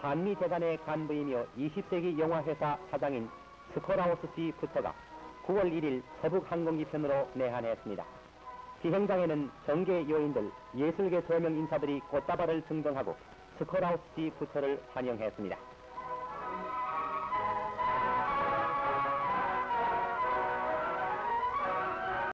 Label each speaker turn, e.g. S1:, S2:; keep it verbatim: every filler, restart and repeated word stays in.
S1: 한미재단의 간부이며 이십 세기 영화회사 사장인 스콜하우스 씨 부처가 구월 일일 서북항공기편으로 내한했습니다. 비행장에는 정계 요인들, 예술계 저명 인사들이 꽃다발을 증정하고 스콜하우스 씨 부처를 환영했습니다.